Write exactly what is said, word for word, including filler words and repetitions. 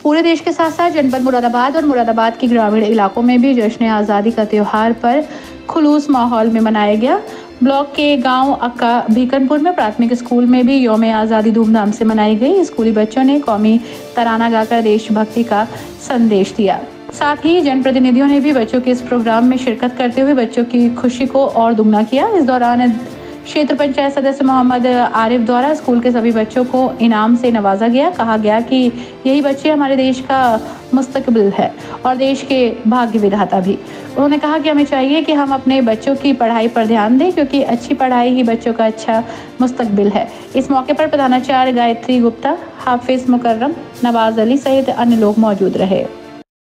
पूरे देश के साथ साथ जनपद मुरादाबाद और मुरादाबाद के ग्रामीण इलाकों में भी जश्न आज़ादी का त्यौहार पर खुलूस माहौल में मनाया गया। ब्लॉक के गांव अक्का भीकनपुर में प्राथमिक स्कूल में भी यौम आज़ादी धूमधाम से मनाई गई। स्कूली बच्चों ने कौमी तराना गाकर देशभक्ति का संदेश दिया। साथ ही जनप्रतिनिधियों ने भी बच्चों के इस प्रोग्राम में शिरकत करते हुए बच्चों की खुशी को और दुगना किया। इस दौरान क्षेत्र पंचायत सदस्य मोहम्मद आरिफ द्वारा स्कूल के सभी बच्चों को इनाम से नवाजा गया। कहा गया कि यही बच्चे हमारे देश का मुस्तकबिल है और देश के भाग्य विधाता भी। उन्होंने कहा कि हमें चाहिए कि हम अपने बच्चों की पढ़ाई पर ध्यान दें, क्योंकि अच्छी पढ़ाई ही बच्चों का अच्छा मुस्तकबिल है। इस मौके पर प्रधानाचार्य गायत्री गुप्ता, हाफिज मुकर्रम, नवाज अली सहित अन्य लोग मौजूद रहे।